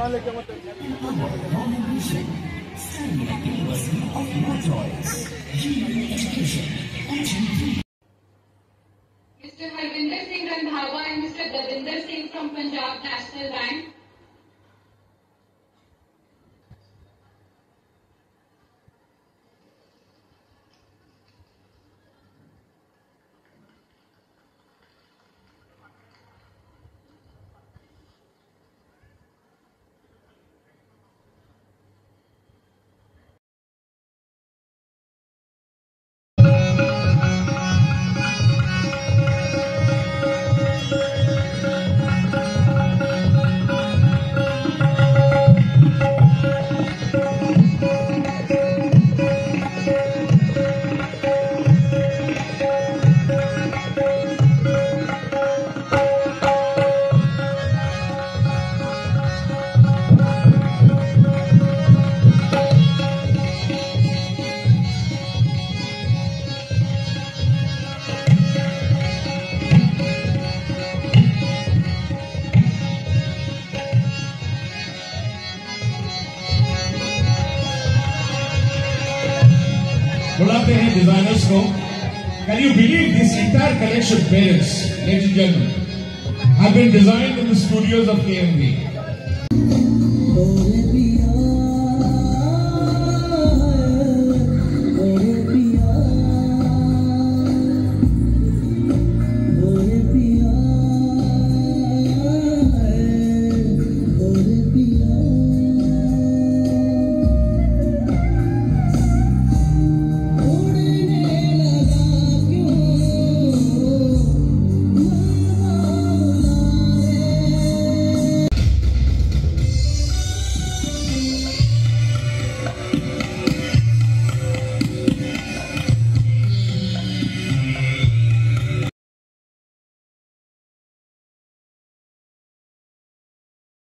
Study at University of your choice. GE Education. Mr. Harvinder Singh Randhawa and Mr. Davinder Singh from Punjab National Bank. बुलाते हैं designers को. Can you believe this entire collection, parents, ladies and gentlemen, have been designed in the studios of KMV?